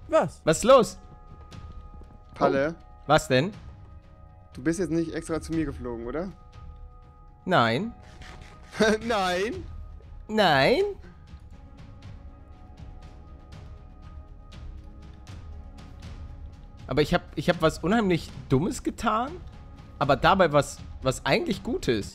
Was? Was ist los? Palle, Was denn? du bist jetzt nicht extra zu mir geflogen, oder? Nein. Nein. Nein. Aber ich hab was unheimlich Dummes getan, aber dabei was eigentlich Gutes.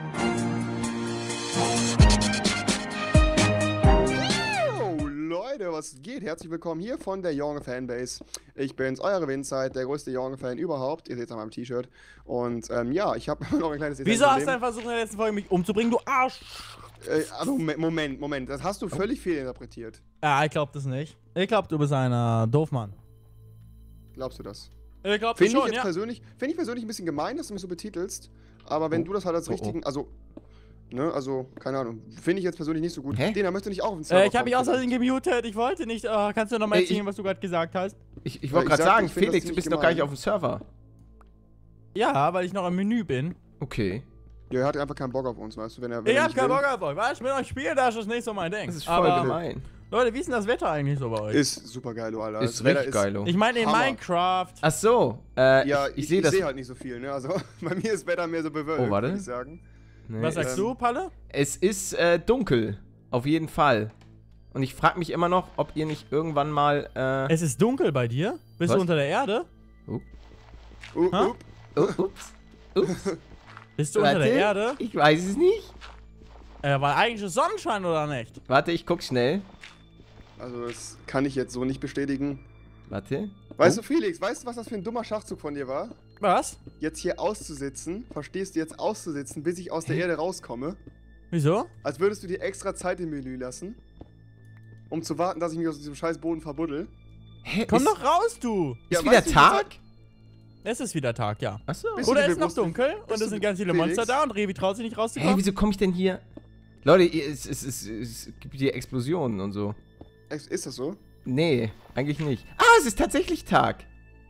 Oh, Leute, was geht? Herzlich willkommen hier von der Jorge Fanbase. Ich bin's, euer Windzeit, der größte Jorge-Fan überhaupt. Ihr seht's an meinem T-Shirt. Und ja, ich habe noch ein kleines Wieso hast du Detailproblem. denn versucht, in der letzten Folge mich umzubringen, du Arsch? Also, Moment. Das hast du völlig fehlinterpretiert. Ja, ich glaub das nicht. Ich glaub, du bist ein Doofmann. Glaubst du das? Ich glaub das Finde ich schon, jetzt ja. persönlich ein bisschen gemein, dass du mich so betitelst. Aber wenn du das halt als richtigen, also, ne, also, keine Ahnung, finde ich jetzt persönlich nicht so gut. Hä? Den möchte nicht auch auf den Server Ich hab mich kommen, außerdem gemutet, ich wollte nicht. Kannst du nochmal erzählen, was du gerade gesagt hast? Ich Ja, wollte ich gerade sag, sagen, ich find das Felix, du ziemlich bist noch gar nicht gemein. auf dem Server. Ja, weil ich noch im Menü bin. Okay. Ja, er hat einfach keinen Bock auf uns, weißt du, wenn er Ich hab nicht keinen will. Bock auf euch. Was? Mit euch spielen, das ist nicht so mein Ding. Das ist voll Aber, gemein. Leute, wie ist denn das Wetter eigentlich so bei euch? Ist super geil, du Alter. Ist Das Wetter richtig geil, du. Ich meine in Hammer. Minecraft. Ach so, Ja, ich sehe das. sehe halt nicht so viel, ne? Also, bei mir ist Wetter mehr so bewölkt, Oh, warte. würde ich sagen. Nee, Was sagst du, Palle? Es ist dunkel, auf jeden Fall. Und ich frage mich immer noch, ob ihr nicht irgendwann mal, Es ist dunkel bei dir? Bist Was? du unter der Erde? Ha? Ups. Ups. Bist du unter der Warte, Erde? Ich weiß es nicht. Weil eigentlich ist Sonnenschein oder nicht? Warte, ich guck schnell. Also, das kann ich jetzt so nicht bestätigen. Warte. Weißt du, Felix, weißt du, was das für ein dummer Schachzug von dir war? Was? Jetzt hier auszusitzen, verstehst du, jetzt auszusitzen, bis ich aus der Erde rauskomme? Wieso? Als würdest du dir extra Zeit im Menü lassen, um zu warten, dass ich mich aus diesem scheiß Boden verbuddel. Hä, Komm ist, doch raus, du! Ist Ja, wieder weißt du, Tag? Es ist wieder Tag, ja. Achso. Bist du Oder dir ist noch bewusst, dunkel und bist es du- sind ganz viele Felix? Monster da und Revi traut sich nicht Hä, rauszukommen? wieso komme ich denn hier? Leute, es gibt hier Explosionen und so. Ist das so? Nee, eigentlich nicht. Ah, es ist tatsächlich Tag.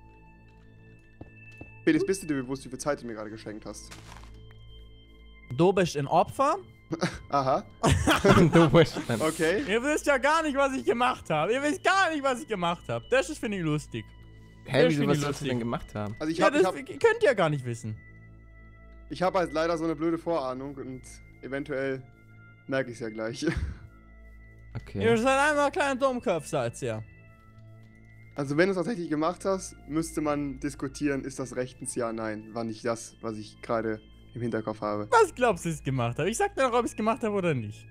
Felix, bist du dir bewusst, wie viel Zeit du mir gerade geschenkt hast? Du bist ein Opfer? Aha, Du musst dann- okay. Ihr wisst ja gar nicht, was ich gemacht habe. Ihr wisst gar nicht, was ich gemacht habe. Das ist, finde ich, lustig. Hä, Das wieso, finde was ich sollst du lustig. denn gemacht haben? Also Ja, das könnt ihr gar nicht wissen. ich hab halt leider so eine blöde Vorahnung und eventuell merke ich es ja gleich. Okay. Ihr seid einmal kleiner Dummkopf, seid ihr. Also wenn du es tatsächlich gemacht hast, müsste man diskutieren, ist das rechtens ja, nein. War nicht das, was ich gerade im Hinterkopf habe. Was glaubst du, dass ich gemacht habe? Ich sag dir noch, ob ich es gemacht habe oder nicht.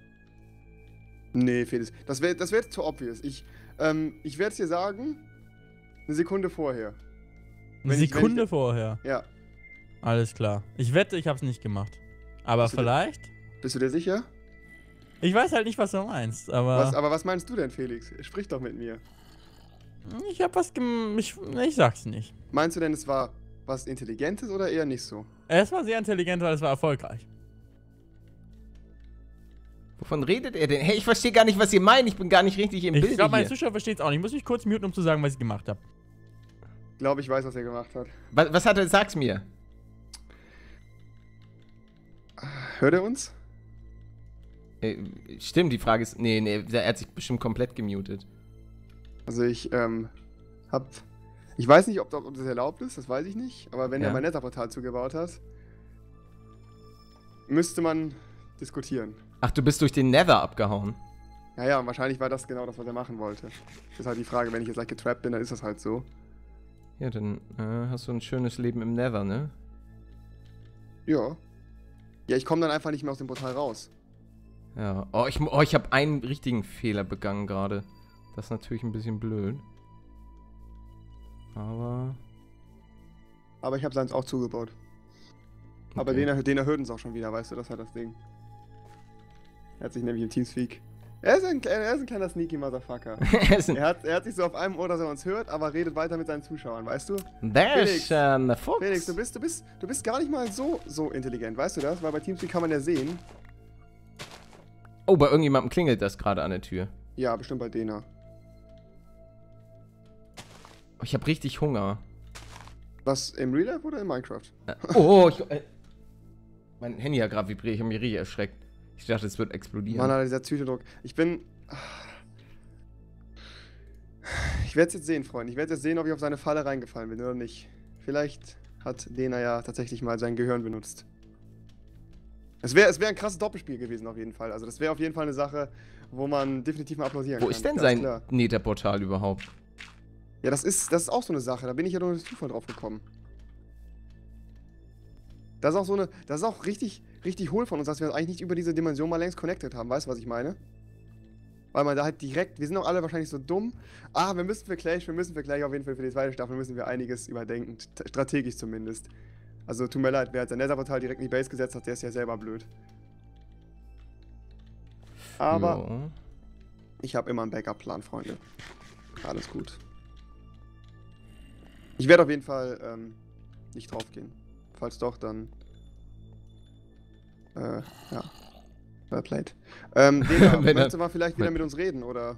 Nee, Felix, das wär zu obvious. Ich werde es dir sagen, eine Sekunde vorher. Eine Wenn ich- Sekunde vorher. Ja, Alles klar. Ich wette, ich hab's nicht gemacht. Aber Bist du dir- vielleicht? bist du dir sicher? Ich weiß halt nicht, was du meinst, aber Aber was meinst du denn, Felix? Sprich doch mit mir. ich hab was ich sag's nicht. Meinst du denn, es war was Intelligentes oder eher nicht so? Es war sehr intelligent, weil es war erfolgreich. Wovon redet er denn? Hey, ich verstehe gar nicht, was ihr meint. Ich bin gar nicht richtig im Ich Bild glaube, meine hier. Zuschauer verstehen es auch nicht. Ich muss mich kurz muten, um zu sagen, was ich gemacht habe. Ich glaube, ich weiß, was er gemacht hat. Was hat er? Sag's mir. Hört er uns? Stimmt, die Frage ist... Nee, er hat sich bestimmt komplett gemutet. Also ich ich weiß nicht, ob das erlaubt ist, das weiß ich nicht. Aber wenn Ja. er mein Netherportal zugebaut hat, müsste man diskutieren. Ach, du bist durch den Nether abgehauen. Ja, wahrscheinlich war das genau das, was er machen wollte. Das ist halt die Frage, wenn ich jetzt like getrappt bin, dann ist das halt so. Ja, dann hast du ein schönes Leben im Nether, ne? Ja. Ja, ich komme dann einfach nicht mehr aus dem Portal raus. Ja. Oh, ich habe einen richtigen Fehler begangen gerade. Das ist natürlich ein bisschen blöd. Aber... Aber ich habe seins auch zugebaut. Aber Okay. den erhöht uns auch schon wieder, weißt du, das ist halt das Ding. Er hat sich nämlich im Teamspeak. Er ist ein kleiner sneaky Motherfucker. Er hat sich so auf einem Ohr, dass er uns hört, aber redet weiter mit seinen Zuschauern, weißt du? There's a Fuchs. Felix, du bist gar nicht mal so intelligent, weißt du das? Weil bei Teamspeak kann man ja sehen. Oh, bei irgendjemandem klingelt das gerade an der Tür. Ja, bestimmt bei Dena. Oh, ich habe richtig Hunger. Was, im Real Life oder in Minecraft? Mein Handy hat gerade vibriert, ich habe mich richtig erschreckt. Ich dachte, es wird explodieren. Mann, Alter, dieser Psychodruck. Ich werde es jetzt sehen, Freunde. Ich werde jetzt sehen, ob ich auf seine Falle reingefallen bin oder nicht. Vielleicht hat Dena ja tatsächlich mal sein Gehirn benutzt. Es wär ein krasses Doppelspiel gewesen auf jeden Fall. Also das wäre auf jeden Fall eine Sache, wo man definitiv mal applaudieren kann. Wo ist denn sein Nether-Portal überhaupt? Ja, das ist auch so eine Sache. Da bin ich ja durch Zufall drauf gekommen. Das ist auch richtig hohl von uns, dass wir eigentlich nicht über diese Dimension mal längst connected haben. Weißt du, was ich meine? Weil man da halt direkt, wir sind doch alle wahrscheinlich so dumm. Wir müssen für Clash auf jeden Fall für die zweite Staffel müssen wir einiges überdenken. Strategisch zumindest. Also tut mir leid, wer hat sein Nether-Portal direkt in die Base gesetzt hat, der ist ja selber blöd. Aber ich habe immer einen Backup-Plan, Freunde. Alles gut. Ich werde auf jeden Fall nicht drauf gehen. Falls doch, dann ja. Well played. Dena, möchtest du mal vielleicht wieder mit uns reden, oder?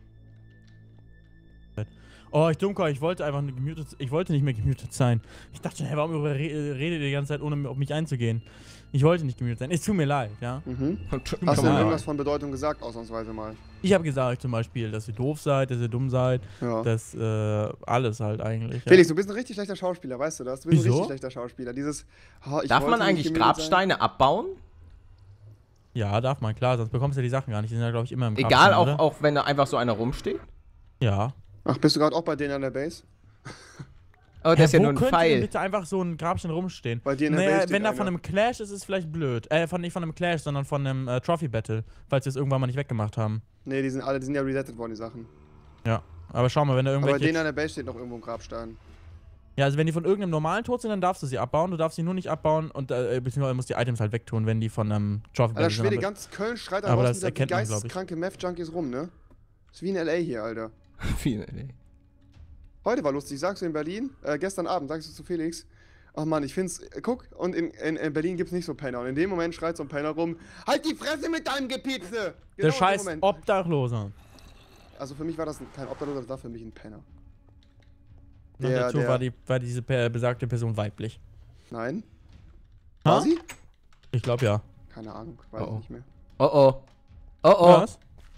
Oh, ich Dummkopf, ich wollte einfach ich wollte nicht mehr gemutet sein. Ich dachte schon, hey, warum redet ihr die ganze Zeit, ohne auf mich einzugehen? Ich wollte nicht gemutet sein. Es tut mir leid, ja. Hast du denn irgendwas von Bedeutung gesagt, ausnahmsweise mal? Ich habe gesagt zum Beispiel, dass ihr doof seid, dass ihr dumm seid, dass alles halt eigentlich. Felix, du bist ein richtig schlechter Schauspieler, weißt du das? Du bist ein richtig schlechter Schauspieler. Darf man eigentlich Grabsteine abbauen? Ja, darf man, klar, sonst bekommst du ja die Sachen gar nicht. Die sind ja, glaube ich, immer im Grabstein, egal, oder? auch wenn da einfach so einer rumsteht? Ja. Ach, bist du gerade auch bei denen an der Base? Oh, das ist ja nur ein Pfeil. Wo könnte bitte einfach so ein Grabstein rumstehen? Bei dir in der Base steht wenn da von einem Clash ist, ist es vielleicht blöd. Nicht von einem Clash, sondern von einem Trophy Battle, falls wir es irgendwann mal nicht weggemacht haben. Nee, die sind ja resettet worden, die Sachen. Ja, aber schau mal, wenn da irgendwelche... Aber bei denen an der Base steht noch irgendwo ein Grabstein. Ja, also wenn die von irgendeinem normalen Tod sind, dann darfst du sie abbauen. Du darfst sie nur nicht abbauen und beziehungsweise musst die Items halt wegtun, wenn die von einem Trophy Battle sind. Alter, Schwede, ganz Köln schreit aber einfach das erkennt man, glaube ich. geisteskranke Meth-Junkies rum, ne? Ist wie in L.A. hier, Alter. Wie in L.A. Heute war lustig, sagst du in Berlin, gestern Abend sagst du zu Felix, ach Mann, ich find's, guck, und in Berlin gibt's nicht so Penner. Und in dem Moment schreit so ein Penner rum, halt die Fresse mit deinem Gepiepse! Genau der scheiß Obdachloser. Also für mich war das kein Obdachloser, das war für mich ein Penner. Und dazu war diese besagte Person weiblich. Nein. War sie? Ich glaube ja. Keine Ahnung, weiß ich nicht mehr. Was?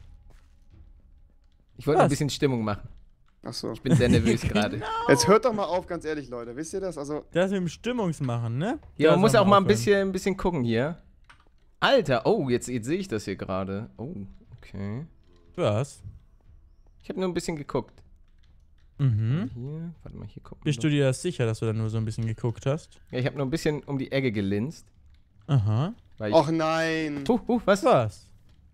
Ich wollte ein bisschen Stimmung machen. Achso. Ich bin sehr nervös gerade. Jetzt hört doch mal auf, ganz ehrlich, Leute. Wisst ihr das? Also. Das mit dem Stimmungsmachen, ne? Ja, man muss auch mal ein bisschen gucken hier. Alter, oh, jetzt sehe ich das hier gerade. Oh, okay. Was? Ich habe nur ein bisschen geguckt. Mhm. Hier, warte mal, hier gucken. Bist du dir das sicher, dass du da nur so ein bisschen geguckt hast? Ja, ich habe nur ein bisschen um die Ecke gelinst. Aha. Och nein. Was? Was?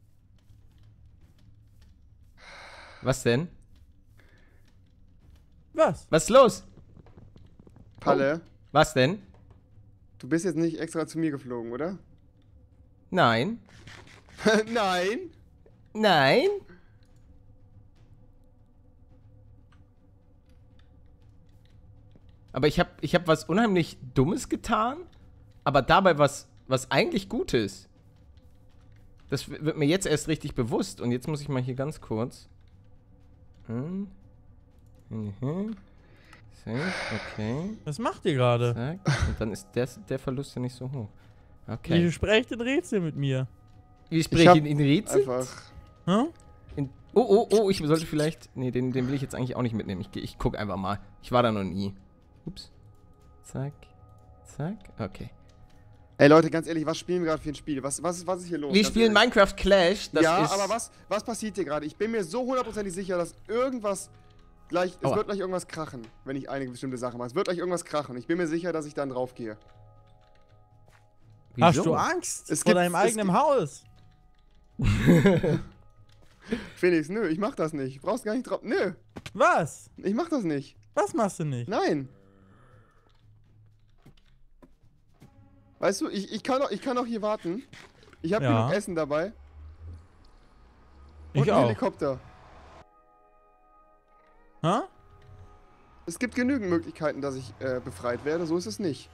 Was denn? Was? Was ist los? Palle. Was denn? Du bist jetzt nicht extra zu mir geflogen, oder? Nein. Nein. Nein. Aber ich hab was unheimlich Dummes getan, aber dabei was eigentlich Gutes. Das wird mir jetzt erst richtig bewusst. Und jetzt muss ich mal hier ganz kurz. Okay. Was macht ihr gerade? Und dann ist der Verlust ja nicht so hoch. Okay. Wie sprecht in Rätsel mit mir? Wie spreche ich in Rätsel? Hm? Ich sollte vielleicht... Nee, den will ich jetzt eigentlich auch nicht mitnehmen. Ich guck einfach mal. Ich war da noch nie. Ups. Zack. Zack. Okay. Ey Leute, ganz ehrlich, was spielen wir gerade für ein Spiel? Was ist hier los? Wir spielen Minecraft Clash. Aber was passiert hier gerade? Ich bin mir so hundertprozentig sicher, dass irgendwas gleich... Es wird gleich irgendwas krachen, wenn ich einige bestimmte Sachen mache. Es wird gleich irgendwas krachen. Ich bin mir sicher, dass ich dann drauf gehe. Wieso? Hast du Angst vor deinem eigenen Haus? Felix, nö, ich mach das nicht. Du brauchst gar nicht drauf... Nö. Was? Ich mach das nicht. Was machst du nicht? Nein. Weißt du, ich kann auch hier warten. Ich habe genug Essen dabei. Und einen Helikopter. Hä? Es gibt genügend Möglichkeiten, dass ich befreit werde. So ist es nicht.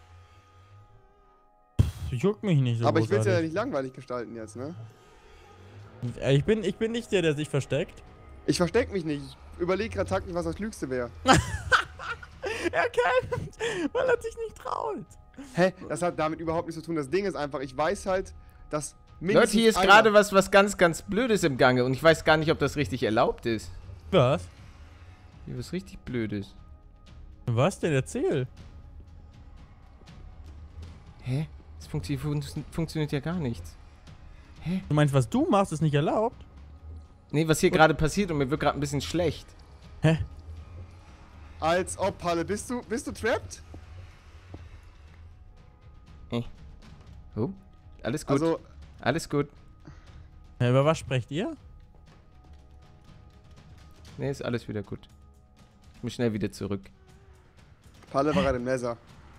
Juckt mich nicht so. Aber ich will es ja nicht langweilig gestalten jetzt, ne? Ich bin nicht der sich versteckt. Ich versteck mich nicht. Ich überlege gerade taktisch, was das Klügste wäre. Er kämpft, weil er sich nicht traut. Hä? Das hat damit überhaupt nichts zu tun. Das Ding ist einfach, ich weiß halt, dass mindestens Leute, hier ist gerade was ganz, ganz Blödes im Gange und ich weiß gar nicht, ob das richtig erlaubt ist. Was? Hier was richtig Blödes. Was denn? Erzähl. Hä? Das funktioniert ja gar nichts. Hä? Du meinst, was du machst, ist nicht erlaubt? Nee, was hier gerade passiert und mir wird gerade ein bisschen schlecht. Hä? Als ob, Palle. Bist du trapped? Oh, alles gut. Also, Alles gut. Ja, über was sprecht ihr? Nee, ist alles wieder gut. Ich muss schnell wieder zurück. Palle war gerade im Nether.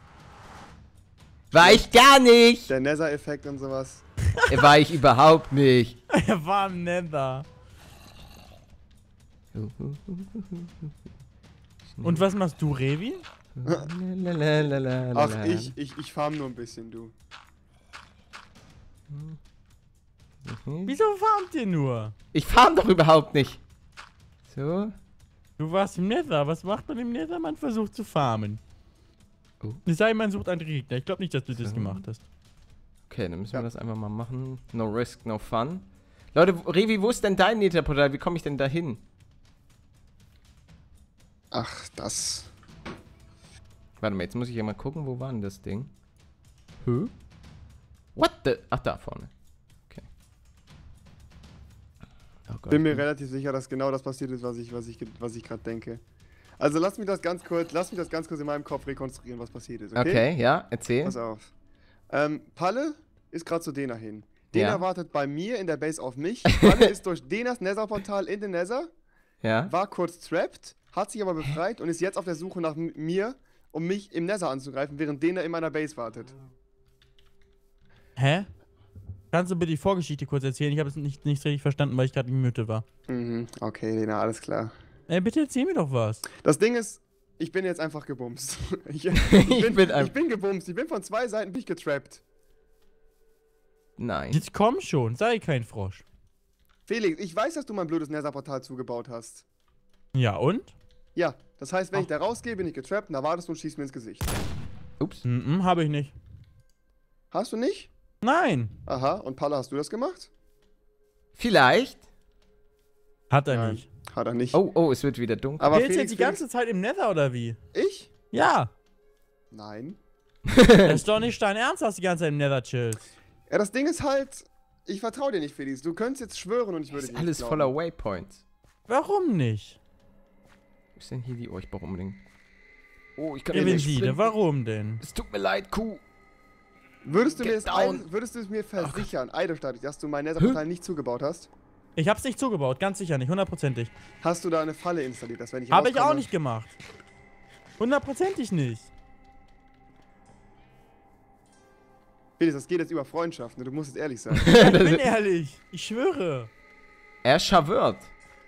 War ich gar nicht! Der Nether-Effekt und sowas. War ich überhaupt nicht. Er war im Nether. Und was machst du, Revi? Ach, ich farm nur ein bisschen, du. Wieso farmt ihr nur? Ich farm doch überhaupt nicht. So. Du warst im Nether. Was macht man im Nether? Man versucht zu farmen. Oh. Es sei, man sucht einen Gegner. Ich glaube nicht, dass du das So. gemacht hast. Okay, dann müssen wir Ja. das einfach mal machen. No risk, no fun. Leute, Revi, wo ist denn dein Netherportal? Wie komme ich denn da hin? Ach, das. Warte mal, jetzt muss ich ja mal gucken, wo war denn das Ding? Hä? What the? Ach, da vorne. Okay. Oh Gott. Bin mir relativ sicher, dass genau das passiert ist, was ich gerade denke. Also lass mich das ganz kurz in meinem Kopf rekonstruieren, was passiert ist, okay? Okay, ja, erzähl. Pass auf. Palle ist gerade zu Dena hin. Dena Ja. wartet bei mir in der Base auf mich. Palle ist durch Denas Nether-Portal in den Nether, Ja. war kurz trapped, hat sich aber befreit und ist jetzt auf der Suche nach mir, um mich im Nether anzugreifen, während Dena in meiner Base wartet. Hä? Kannst du bitte die Vorgeschichte kurz erzählen? Ich habe es nicht richtig verstanden, weil ich gerade gemütet war. Mhm, okay, Dena, alles klar. Bitte erzähl mir doch was. Das Ding ist, ich bin jetzt einfach gebumst. Ich bin gebumst. Ich bin von zwei Seiten bin ich getrappt. Nein. Jetzt komm schon, sei kein Frosch. Felix, ich weiß, dass du mein blödes Nether-Portal zugebaut hast. Ja, und? Ja, das heißt, wenn ich da rausgehe, bin ich getrappt und da wartest du und schießt mir ins Gesicht. Ups. Habe ich nicht. Hast du nicht? Nein. Aha, und Palle, hast du das gemacht? Vielleicht. Hat er Nein. nicht. Hat er nicht. Oh, es wird wieder dunkel. Aber Bist Felix, jetzt die ganze Zeit im Nether oder wie? Ich? Ja. Nein. Das ist doch nicht dein Ernst, dass du die ganze Zeit im Nether chillst. Ja, das Ding ist halt, ich vertraue dir nicht, Felix. Du könntest jetzt schwören und ich würde Das dir ist nicht alles glauben. voller Waypoints. Warum nicht? Wo ist denn hier die... Oh, ich brauche unbedingt... Oh, ich kann Gewinn nicht sie, sprinten. warum denn? Es tut mir leid, Kuh. Würdest du Get down. es mir versichern, eidesstattlich, dass du mein Nether-Portal nicht zugebaut hast? Ich hab's nicht zugebaut, ganz sicher nicht, hundertprozentig. Hast du da eine Falle installiert, dass wenn ich Habe ich auch rauskomme- nicht gemacht. Hundertprozentig nicht. Felix, das geht jetzt über Freundschaft, ne? Du musst jetzt ehrlich sein. Ich bin ehrlich, ich schwöre. Er schwört.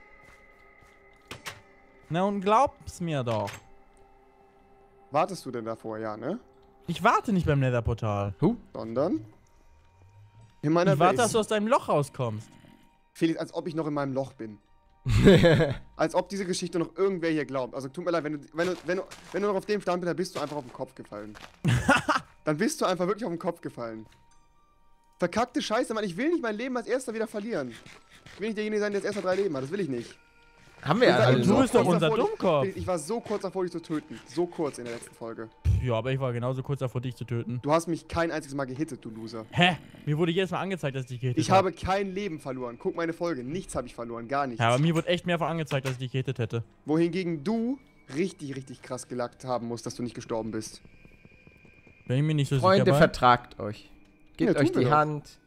Na und glaub's mir doch. Wartest du denn davor, ja, ne? Ich warte nicht beim Nether-Portal. Sondern? In meiner Ich warte, dass Base. du aus deinem Loch rauskommst. Felix, als ob ich noch in meinem Loch bin. Als ob diese Geschichte noch irgendwer hier glaubt. Also tut mir leid, wenn du noch auf dem Stand bist, dann bist du einfach auf den Kopf gefallen. Dann bist du einfach wirklich auf den Kopf gefallen. Verkackte Scheiße, Mann. Ich will nicht mein Leben als Erster wieder verlieren. Ich will nicht derjenige sein, der als Erster 3 Leben hat. Das will ich nicht. Haben wir ja Ich war alle du noch. bist doch kurz unser davor, Dummkopf. Ich war so kurz davor, dich zu töten. So kurz in der letzten Folge. Ja, aber ich war genauso kurz davor, dich zu töten. Du hast mich kein einziges Mal gehittet, du Loser. Hä? Mir wurde jedes Mal angezeigt, dass ich dich gehittet Ich habe kein Leben verloren. Guck meine Folge. Nichts habe ich verloren. Gar nichts. Ja, aber mir wurde echt mehrfach angezeigt, dass ich dich gehittet hätte. Wohingegen du richtig, richtig krass gelackt haben musst, dass du nicht gestorben bist. Bin ich mir nicht so Freunde, sicher bei. vertragt euch. Gebt Ja, euch tun wir die doch. Hand.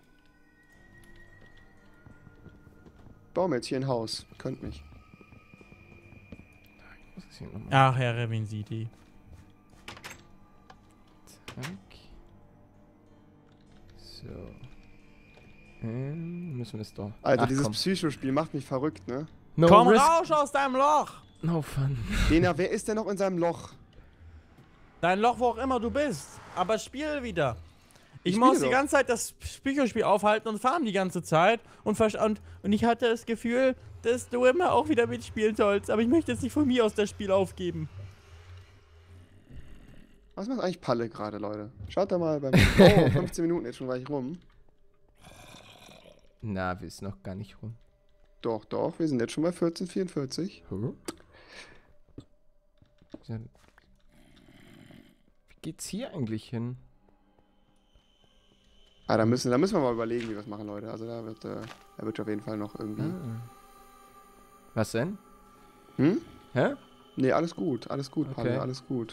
Bauen wir jetzt hier ein Haus. Könnt mich. Was ist hier nochmal? Ach, Herr Revin City. Zack. So. Müssen wir es doch. Alter, Ach, dieses komm. Psychospiel macht mich verrückt, ne? No Komm risk, raus aus deinem Loch! no fun. Dena, wer ist denn noch in seinem Loch? Dein Loch, wo auch immer du bist. Aber spiel wieder. Ich Ich muss spiele die doch. ganze Zeit das Psychospiel aufhalten und farmen die ganze Zeit. Und ich hatte das Gefühl, dass du immer auch wieder mitspielen sollst. Aber ich möchte jetzt nicht von mir aus das Spiel aufgeben. Was macht eigentlich Palle gerade, Leute? Schaut da mal beim... Oh, 15 Minuten jetzt schon gleich rum. Na, wir sind noch gar nicht rum. Doch, wir sind jetzt schon bei 14:44. Wie geht's hier eigentlich hin? Ah, da müssen wir mal überlegen, wie wir es machen, Leute. Also da wird auf jeden Fall noch irgendwie... Was denn? Hm? Hä? Nee, alles gut, Okay. Palle, alles gut.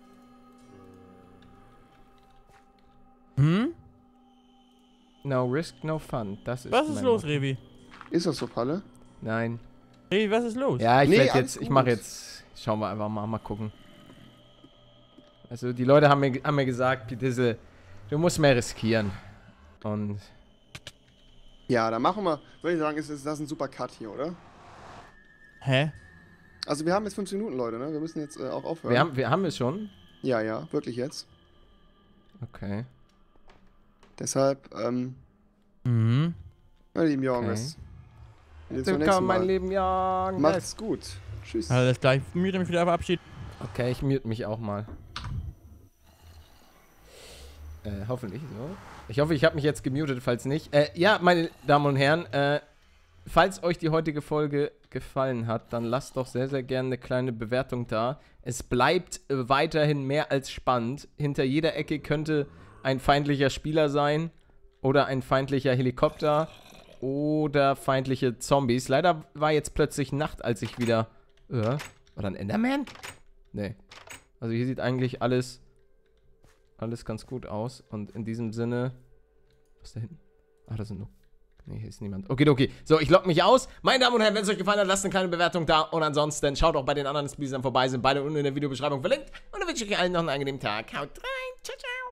Hm? No risk, no fun. Das ist Was ist mein los, Motto. Revi? Ist das so, Palle? Nein. Revi, was ist los? Ja, ich Nee, werde alles jetzt, ich gut. mache jetzt, schauen wir einfach mal gucken. Also die Leute haben mir gesagt, Pidisse, du musst mehr riskieren. Und Ja, dann machen wir, würde ich sagen, das ist ein super Cut hier, oder? Hä? Also wir haben jetzt 15 Minuten, Leute, ne? Wir müssen jetzt auch aufhören. wir haben es schon. Ja, wirklich jetzt. Okay. Deshalb, Mhm. meine lieben Jungs. Bis zum nächsten Willkommen, mein Mal. lieben Jungs. Macht's gut. Tschüss. Alles klar, ich mute mich wieder verabschieden. Okay, ich mute mich auch mal. Hoffentlich so. Ich hoffe, ich habe mich jetzt gemutet, falls nicht. Ja, meine Damen und Herren, falls euch die heutige Folge gefallen hat, dann lasst doch sehr, sehr gerne eine kleine Bewertung da. Es bleibt weiterhin mehr als spannend. Hinter jeder Ecke könnte ein feindlicher Spieler sein oder ein feindlicher Helikopter oder feindliche Zombies. Leider war jetzt plötzlich Nacht, als ich wieder... war da ein Enderman? Nee. Also hier sieht eigentlich alles ganz gut aus. Und in diesem Sinne... Was ist da hinten? Ach, da sind nur... Nee, hier ist niemand. Okay. So, ich logge mich aus. Meine Damen und Herren, wenn es euch gefallen hat, lasst eine kleine Bewertung da. Und ansonsten schaut auch bei den anderen Spielern vorbei. Sind beide unten in der Videobeschreibung verlinkt. Und dann wünsche ich euch allen noch einen angenehmen Tag. Haut rein. Ciao, ciao.